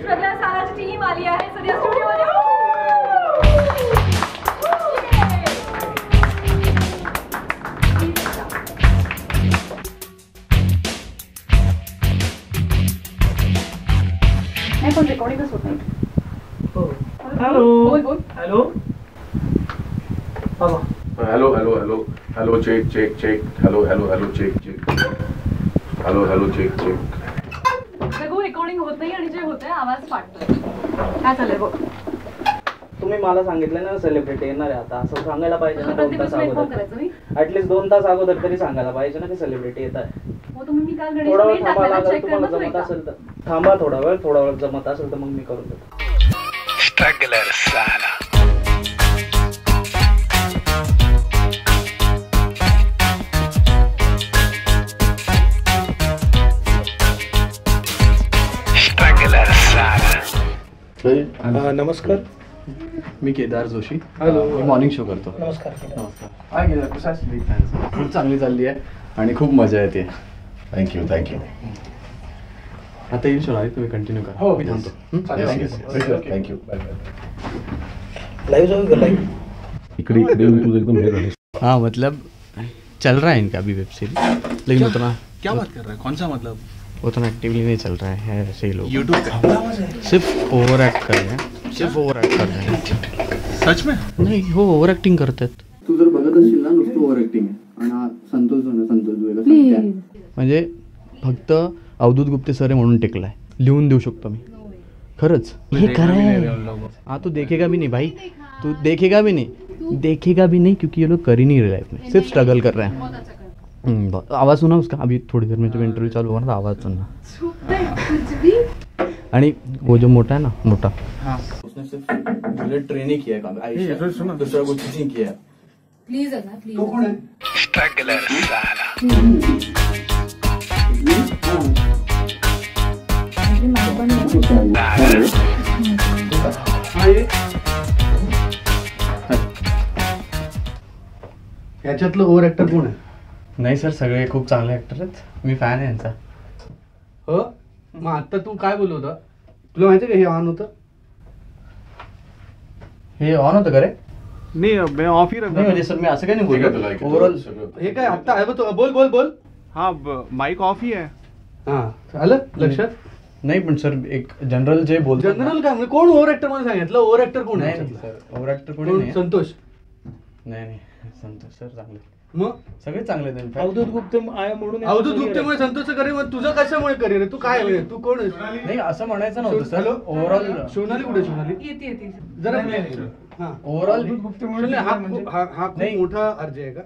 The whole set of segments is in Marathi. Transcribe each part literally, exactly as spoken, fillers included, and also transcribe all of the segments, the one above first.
स्ट्रगलर साराची टीम आली आहे सध्या स्टुडिओमध्ये. नाही पण रेकॉर्डिंगच होत नाही. हॅलो बोल बोल. हॅलो बाबा. Hello hello hello hello check check check hello hello hello check check hello hello check check. Raghu recording होत नाही आणि जे होतंय आवाज फाटतोय. काय चाललंय बघ. तुम्ही मला सांगितलं ना सेलिब्रिटी येणार आहे आता, असं सांगायला पाहिजे ना दोन तास अगोदर. ऍटलीस्ट दोन तास अगोदर तरी सांगायला पाहिजे ना की सेलिब्रिटी येत आहे. हो तुम्ही मी काल गणेश थोडा वेळ मेल थांबा टाकला लागेल, चेक तुम्हाला करणं जमत असेल तर थांबा थोडा वेळ. थोडा वेळ जमत असेल तर मग मी करून देतो. Strangler Sala. Strangler Sala. नमस्कार, मी केदार जोशी. हॅलो. मी मॉर्निंग शो करतो. नमस्कार. नमस्कार. हाय केदार, कशा आहेस? Big fans. खूप चांगली चालली आहे आणि खूप मजा येते. Thank you thank you. आता येईल शो आहे, तुम्ही कंटिन्यू करा. हो, मी थांबतो. थँक्यू. लाइव जाओगे लाइव? इकडे इकडे तू एकदम हे झाले. हाँ मतलब चल रहा है इनका अभी वेब सीरीज, लेकिन उतना क्या बात कर रहा है? कौन सा मतलब? उतना एक्टिवली नहीं चल रहा है ऐसे ही लोग. यूट्यूब पे सिर्फ ओवर एक्ट कर रहे हैं, सिर्फ ओवर एक्ट कर रहे हैं. सच में? नाही हो, ओवर ॲक्टिंग करतात. तू जर बघत असशील ना नुसतं ओव्हर ॲक्टिंग आहे आणि हा संतोष जो ना संतोष जुवेला सांगताय म्हणजे फक्त अवधूत गुप्ते सर म्हणून टिकलाय. लिहून देऊ शकतो मी खरंच. हे कराय हाँ तू देखेगा भी नहीं भाई, तू देखेगा भी नहीं, देखेगा भी नहीं क्योंकि ये लोग कर ही नहीं रहे लाइफ में, सिर्फ स्ट्रगल कर रहे हैं. आवाज़ सुना उसका? अभी थोड़ी देर में जब इंटरव्यू चालू हुआ ना आवाज़ सुनना. आणि वो जो मोटा है ना मोटा, उसने सिर्फ बुलेट ट्रेन ही किया है काम, आयुष्यात दुसरा कुछ नहीं किया. प्लीज अगा प्लीज. तो कोण आहे? Strangler Sala. याच्यातलं ओव्हर ऍक्टर कोण आहे? नाही सर सगळे खूप चांगले ॲक्टर आहेत. मी फॅन आहे यांचा. हो मग आता तू काय बोलत होता? तुला माहिती का हे ऑन होतं? हे ऑन होतं का रे? नाही मैं ऑफ ही नाही म्हणजे सर मी असं काय नाही बोलतो. ओव्हरऑल हे काय आता आहे बघ. बोल बोल बोल. हाँ माइक ऑफ ही है. हा आलं लक्षात? नाही पण सर एक जनरल जे बोलतो जनरल काय म्हणजे कोण ओव्हर ऍक्टर मला सांगितलं? ओव्हर ऍक्टर कोण आहे? नाही सर ओव्हर ॲक्टर कोणी कोण? नाही. संतोष. नाही नाही संतोष सर चांगले, मग सगळे चांगले आहेत. अवधूत गुप्ते म्हणून अवधूत गुप्तेमुळे संतोषचं करिअर, मग तुझं कशामुळे करिअर आहे? तू काय आहे? तू कोण आहे? नाही असं म्हणायचं नव्हतं सर. ओव्हरऑल सोनाली कुठे? सोनाली येते येते. जरा हा ओव्हरऑल गुप्ते हा खूप- हा हा खूप मोठा अर्ज आहे का?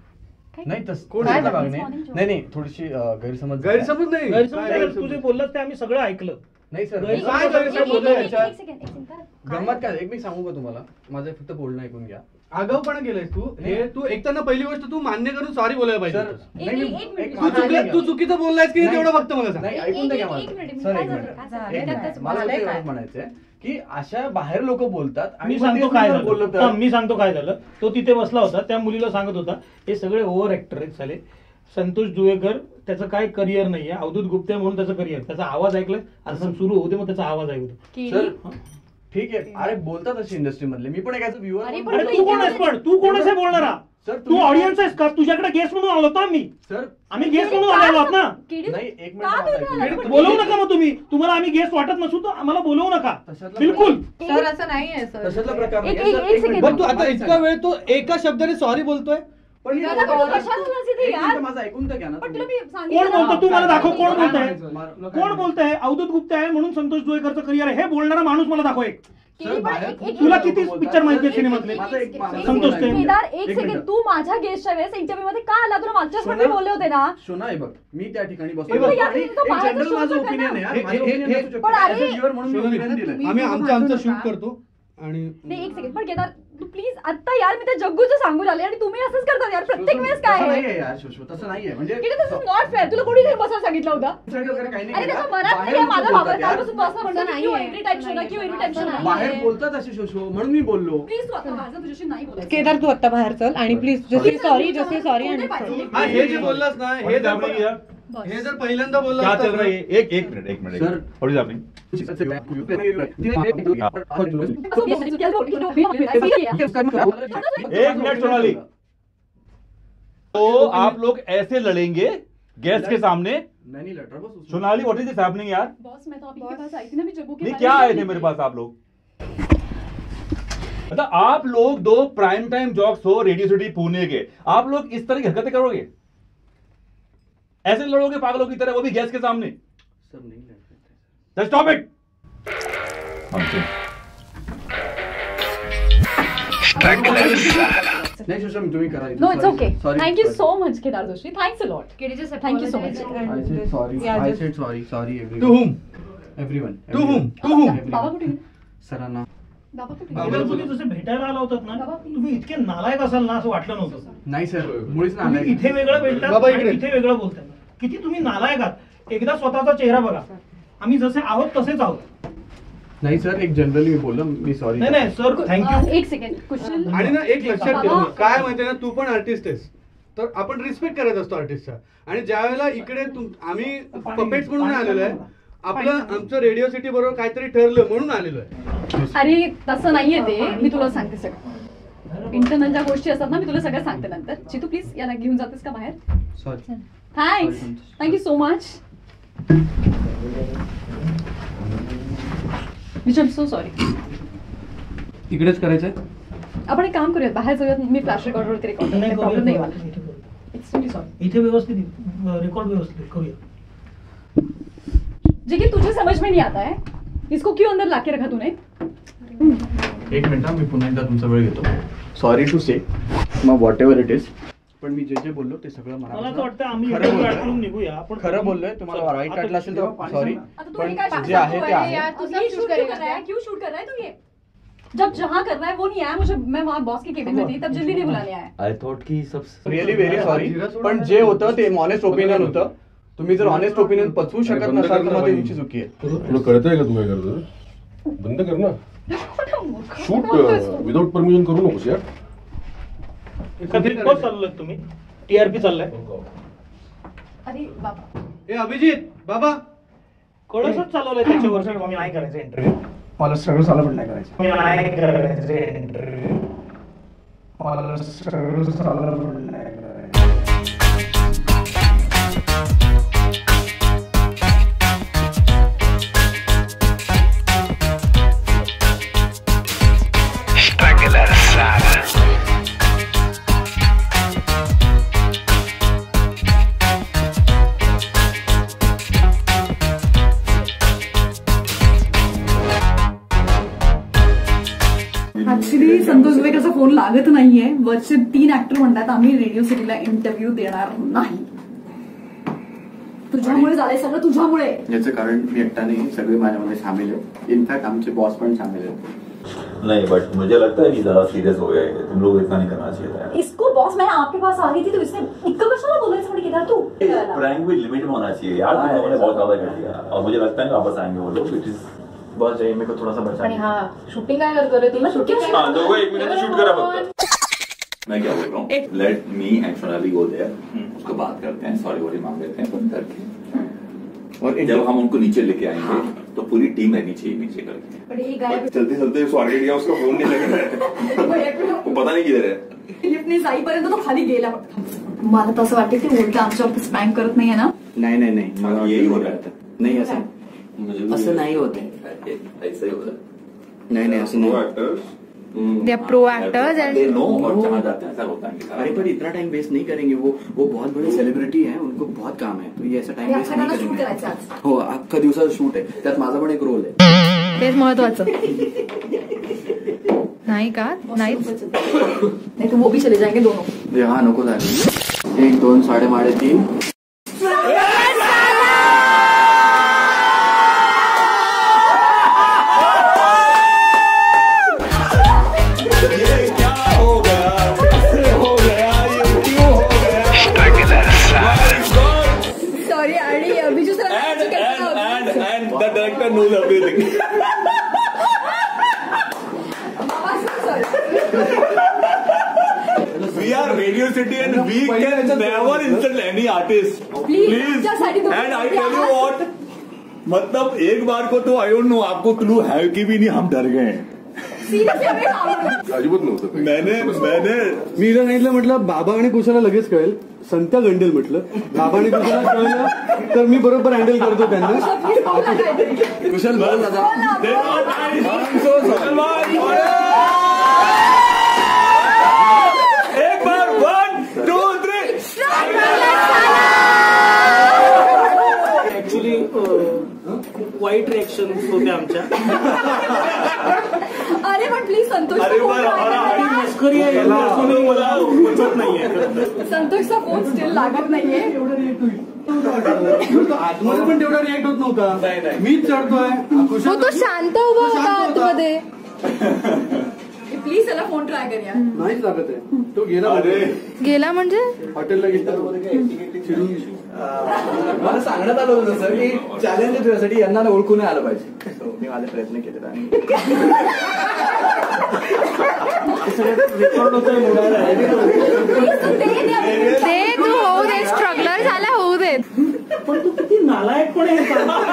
नाही तस कोण कोण आहे? मागणे नाही नाही थोडीशी अं, गैरसमज गैरसमज नाही. गैरसमज काय नाही, तुझे बोललास ते आम्ही सगळं ऐकलं. नाही सर काय गैरसमज गैरसमज बोललो आहे? याच्यात. एक सेकंड एक सेकंड. गंमत काय एक मी सांगू का तुम्हाला? माझं फक्त बोलणं ऐकून घ्या. आगाऊपणा केलंयस तू. हे तू एकट्यानं पहिली गोष्ट तू मान्य करून सॉरी बोलायला पाहिजे सर होतंस. नाही मी- एक- एक एक मिनिट. तू चुकलं तू चुकीचं बोललायस की नाही. तेवढं फक्त मला सांग. नाही एक- ऐकून एक- घ्या एक मला. मिनिट, सर काय एक झालं? मिनिट काय झालं? एक मिनिट. त्यातच मला झालंय फक्त काय? एवढंच म्हणायचंय की अशा बाहेर लोक बोलतात आणि मी मग सांगतो ते काय जर झालं. बोललं तर थांब, मी सांगतो काय झालं. तो तिथे बसला होता, त्या मुलीला सांगत होता हे सगळे ओव्हर ऍक्टर आहेत साले. संतोष जुवेकर त्याचं काय करिअर नाहीये, अवधूत गुप्ते म्हणून त्याचं करिअर. त्याचा आवाज ऐकला असं सुरू होते, मग त्याचा आवाज ऐकतो. सर ठीक आहे. अरे बोलतात अशी इंडस्ट्री मधले. मी पण एक अरे व्ह्युअर पण अरे तू कोण आहेस? पण तू कोण आहेस हे बोलणारा? सर तू ऑडियन्स आहेस का? तुझ्याकडे गेस्ट म्हणून आलो होतो आम्ही. सर आम्ही गेस्ट म्हणून आलेलो आहोत ना. किडी? नाही एक का तुम्ही मिनिट आलात? ऐकून. बोलवू नका मग तुम्ही. तुम्हाला आम्ही गेस्ट वाटत नसू तर आम्हाला बोलवू नका तशातला बिलकुल. सर असं नाहीये सर. तशातला प्रकार एक- नाहीये. एक- सर, एक एक मिनिट. सेकंड. बरं तू आता इतका वेळ तो एका शब्दाने सॉरी बोलतोय. पण हे दादा, बघा, पण कशाला बोलायचं ते एक यार? मिनिट माझं ऐकून तर घ्या ना पण तुम्ही. तुला मी कोण सांगितलं बोलतो? ना. तू मला दाखव कोण बोलतंय. मार- कोण बोलतंय? अवधूत गुप्ते आहे म्हणून संतोष जुवेकरचं करिअर आहे हे बोलणारा माणूस मला दाखव एक. किडी पण बाहेर एक- एक- तुला एक- किती बोलतात. पिक्चर माहिती आहे एक- सिनेमातले? एक- माझं एक- एक- माझं एक- संतोष एक- ते. केदार एक एक सेकंड. मिनिट. तू माझ्या गेस्टच्या वेळेस इंटरव्ह्यू मध्ये का आला? तुला मागच्याच शोना- मध्ये बोलले होते ना. शोना आहे बघ मी त्या ठिकाणी बसलो. हे बघ, यार, आणि इतकं एक बाहेरचं जनरल माझं शोधत ओपिनियन आहे हे- यार. हे- माझं हे- opinion हे- असू शकतं. पण अरे- As a viewer म्हणून मी opinion दिलंय. आम्ही आमचं आमचं शूट करतो आणि नाही एक सेकंड. पण केदार तू प्लीज आता यार मी त्या जग्गूचं सांगू झाले आणि तुम्ही असंच करतात यार प्रत्येक वेळेस काय तसं आहे? नाहीये यार शोशो तसं नाहीये म्हणजे किती दिस इज नॉट फेअर. तुला कोणी बसायला सांगितलं होतं? Outside वगैरे काही नाही अरे केलं. त्याच्या मनात बाहेर नाही लोकं माझा बोलतात बाबा यार. त्यापासून तू असं म्हणतो की एव्हरी टाइम शो ना की एव्हरी टाइम शो नाही. बाहेर बोलतात असे शोशो म्हणून मी बोललो. प्लीज तू आता माझं तुझ्याशी नाही बोलायचं. केदार तू आता बाहेर चल आणि प्लीज जसे सॉरी जसे सॉरी आणि हा हे जे बोललास ना हे जर हे जर पहिल्यांदा बोलला क्या असता चल रहा है ना- ये? एक एक मिनट एक minute sir what is happening एक मिनट सोनाली, तो आप लोग ऐसे लड़ेंगे गेस्ट के सामने? मैं नहीं लड़ रहा, बस Sonali what is this happening यार? बॉस मैं तो आपके पास आई थी ना, मैं जग्गू के नहीं बारे क्या में आए थे बोली मेरे थी। पास आप लोग? मतलब आप लोग दो प्राइम टाइम जॉक्स हो रेडियो सिटी पुणे के, आप लोग इस तरह की हरकतें करोगे? ऐसे लड़ोगे पागलों की तरह, वो भी गैस के सामने? सर नहीं लड़ रहे। Stop it. Strangler साला. नाही सुषमा तुम्ही करा No, it's okay. Thank you so much, Kedar Doshi. Thanks a lot. Thank you so much. I said sorry. I said sorry. Sorry everyone. To whom? Everyone. To whom? To whom? बाबा कुठे गेले? सरांना. बाबा कुठे बाबा गेले? बाबा तुम्ही जसे भेटायला आला होतात ना, तुम्ही इतके नालायक असाल ना असं वाटलं नव्हतं. नाही सर मुळीच तुम्ही नाही. इथे वेगळं भेटतात बाबा आणि इकडे. इथे वेगळं बोलतात. किती तुम्ही नालायक आहात. एकदा स्वतःचा चेहरा बघा. आम्ही जसे आहोत तसेच आहोत. नाही सर एक जनरली मी बोललो मी सॉरी. नाही नाही सर अं, थँक्यू. एक सेकंड कुशल. आणि ना एक लक्षात ठेव, बाबा. काय माहितीये ना, तू पण आर्टिस्ट आहेस, तर आपण रिस्पेक्ट करत असतो आर्टिस्टचा. आणि ज्या वेळेला इकडे तू- आम्ही पपेट्स म्हणून आलेलो आहे, आपलं आमचं रेडिओ सिटी बरोबर काहीतरी ठरलं म्हणून आलेलो आहे. अरे तसं नाहीये ते, मी तुला सांगते सगळं. इंटरनल ज्या गोष्टी असतात ना, मी तुला सगळं सांगते नंतर. चितू प्लीज याला घेऊन जातेस का बाहेर? Sorry. Thanks thank you so much. Which I am so sorry. इकडेच करायचंय. आपण एक काम करूयात, बाहेर जाऊयात. मी फ्लॅश रेकॉर्डवरती रेकॉर्ड नाही करते, प्रॉब्लेम नाही मला. करूया. Extremely sorry. इथे व्यवस्थित रेकॉर्ड व्यवस्थित करूया. जे कि तुझे समझ में नहीं आता है, इसको क्यों अंदर लाके रखा तूने? एक मिनिट हा, मी पुन्हा एकदा तुमचा वेळ घेतो. सॉरी टू से मग व्हॉट एव्हर इट इज, पण मी जे जे बोललो ते सगळं मला असं मला वाटतं आम्ही खरं वेगळं बोललोय. आठवून निघूया. आपण खरं बोललोय. तुम्हाला वाईट आता वाटलं असेल तर पाणी सॉरी, सांगा. आता तू पण ये काय जे आहे ते आहे. यार, तू सब शूट क्यों कर रहा है? क्यों शूट कर रहा है तू ये? जब जहाँ करना है वो नहीं आया मुझे, मैं वहाँ बॉस के केबिन में थी, तब जल्दी नहीं बुलाने आया. आय थॉट की सब रिअली व्हेरी सॉरी, पण जे होतं ते ऑनेस्ट ओपिनियन होतं. तुम्ही जर ऑनेस्ट ओपिनियन पचवू शकत नसाल तर मग ते तुमची चुकी आहे. तुला कळतंय का तुम्ही करतो? बंद कर ना. शूट विदाउट परमिशन करू नकोस यार. कधी कोण चाललं तुम्ही? टीआरपी चाललाय. अरे बाबा, ए अभिजित बाबा, कळसच चालवलंय त्याच्यावर. मी नाही करायचं इंटरव्ह्यू. मला सगळं साला पण नाही करायचं. मी नाही करायचं इंटरव्ह्यू. मला सगळं साला पण नाही करायचं. Strangler साला. ऍक्च्युली संतोष जुवेकरचा फोन लागत नाहीये. वरचे तीन ऍक्टर म्हणतात आम्ही रेडिओ सिटीला इंटरव्ह्यू देणार नाही. तुझ्यामुळे झालंय सगळं, तुझ्यामुळे. याचं कारण मी एकटा नाही, सगळे माझ्यामध्ये सामील आहे. इनफॅक्ट आमचे बॉस पण सामील आहेत. नहीं बट मुझे लगता है कि ज्यादा सीरियस हो गया है. तुम लोग इतना नहीं करना चाहिए था. इसको बॉस मैं आपके पास आ रही थी तो इसने इतना कशाला बोलायचं म्हणजे केदार तू? प्रैंक भी लिमिट में होना चाहिए यार. तुम लोगों ने बहुत ज्यादा कर दिया और मुझे लगता है वापस आएंगे वो लोग. इट इज बस जाइए, मेरे को थोड़ा सा बचा. आणि हा शूटिंग काय करतो रे तू? शूटिंग हाँ दो एक मिनट शूट करा फक्त. मैं क्या बोल रहा हूँ, let me and Sonali go there, उसको बात करते हैं, सॉरी वॉरी मांग लेते हैं बंद करके. और जब हम उनको नीचे लेके आएंगे तो पूरी टीम रहनी चाहिए नीचे करके. चलते चलते सॉरी दिया, उसका फोन नहीं लग रहा है. वो पता नहीं किधर है. लिफ्टने जाईपर्यंत तो खाली गेला. मला तर असं वाटतं की उलट आमच्यावर स्पॅम करत नाहीये ना. नाही नाही नाही, मला यही हो रहा था. नाही असं असं नाही होते. ऐसा ही होता. नाही नाही असं नाही. Actors they are pro actors and they know और जहाँ जाते हैं ऐसा होता है. अरे पर इतना टाइम वेस्ट नहीं करेंगे. वो वो बहुत बड़े सेलिब्रिटी हैं, उनको बहुत काम है, तो ये ऐसा टाइम वेस्ट नहीं शूट करेंगे. करायचं आज. हो, अख्खा दिवसाचं शूट आहे, त्यात माझा पण एक रोल आहे. तेच महत्वाचं नाही का? नाही नहीं तो वो भी चले जाएंगे दोनों. हा नको झाले. एक दोन साडे माडे तीन. सॉरी आणि Abhijit sir and the director knows everything. We are Radio City and we can never insult any artist. Please आमच्यासाठी तुम्ही and I tell you what, मतलब एक बार को तो आई डोंट नो आपको क्लू है कि भी नहीं, हम डर गए हैं अजिबात नव्हतं. मैंने मैंने मी हिला सांगितलं, म्हटलं बाबा आणि कुशाला लगेच कळेल, संत्या गंडेल म्हटलं. बाबा आणि कुशाला कळलं तर मी बरोबर हँडल करतो त्यांना. कुशल बोल दादा. एक बार वन टू थ्री. ऍक्च्युली वाईट रिएक्शन होते आमच्या. अरे पण प्लीज संतोष अरे मस्करी आहे मला पचत नाहीये. संतोषचा फोन स्टील लागत नाहीये. आतमध्ये पण तेवढा रिॲक्ट होत नव्हता. मीच चढतोय. हो तो शांत उभा होता आतमध्ये. प्लीज त्याला फोन ट्राय करूया. नाहीच लागत आहे. तो गेला. गेला म्हणजे हॉटेलला गेला. मला सांगण्यात आलं होतं सर की चॅलेंज तुझ्यासाठी यांना ओळखून आलं पाहिजे. मी माझे प्रयत्न केले आणि रेकॉर्ड होतोय ते तू होऊ दे, स्ट्रगलर झाला होऊ देत. पण तू किती नालायकपणे हे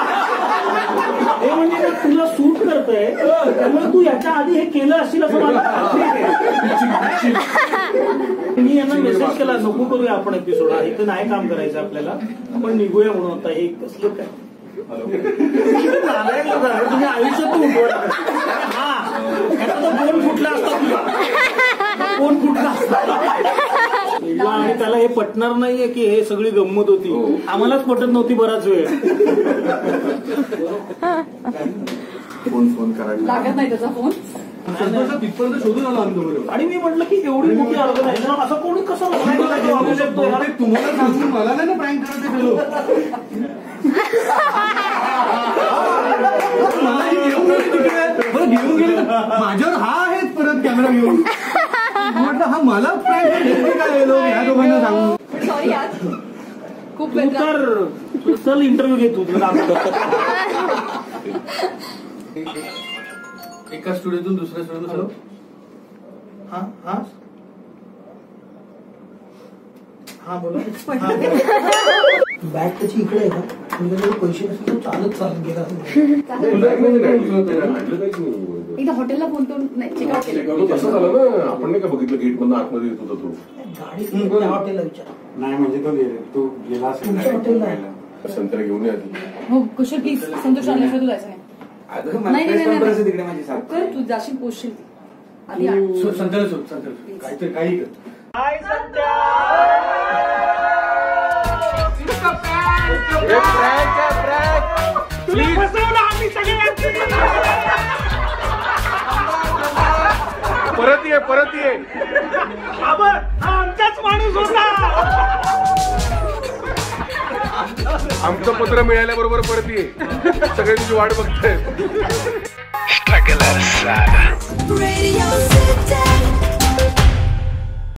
म्हणजे तुला सूट करतोय त्यामुळे तू याच्या आधी हे केलं असशील असं मला मी यांना मेसेज केला, नको करूया आपण एपिसोड, इथं नाही काम करायचं आपल्याला, आपण निघूया म्हणून. आता हे कसलं काय नालायक तुम्ही आयुष्यात उठवला. हा याचा तो फोन फुटला असता तुला, फोन फुटला असता. आणि त्याला हे पटणार नाहीये की हे सगळी गंमत होती. आम्हालाच पटत नव्हती बराच वेळ. फोन फोन करायला लागत नाही त्याचा फोन. तिथपर्यंत शोधून आलो आम्ही दोघं. आणि मी म्हटलं की एवढी मोठी ऑर्गनायझेशन असं कोणी कसं वागू शकतो. तुम्हाला सांगून मला नाही ना प्रँक करायचं गेलो. घेऊन गेले माझ्यावर. हा आहेच परत कॅमेरा घेऊन. म्हटलं हा मला प्रँक काय ह्या दोघांना सांगून. सॉरी यार खूप वेळ तर चल इंटरव्ह्यू घे तू. एका स्टुडिओतून दुसऱ्या स्टुडिओ. हॅलो. हा हा हा बोला. बॅग त्याची इकडे आहे का? तुझ्याकडे पैसे नसतील चालत चालत गेला. एकदा हॉटेलला फोन करून नाही चेकआउट केलं. तसं झालं ना, आपण नाही का बघितलं गेट मधून आतमध्ये येत होता तो. गाडी हॉटेलला विचार. नाही म्हणजे तो गेला. तो गेला असेल. संत्रा घेऊन या आधी. हो कुशल प्लीज संतोष आणल्याशिवाय तू जायचं नाही. नाही नाही तिकडे माझी साथ कर, तू जाशील पोचशील आधी. संत्याला शोध. संत्याला काहीतरी काही कर. हाय संत्या. प्लीज परत ये परत ये. हा आमचाच माणूस होता. आमचं पत्र मिळाल्याबरोबर परत ये. सगळे तुझी वाट बघतायत. Struggle Sala.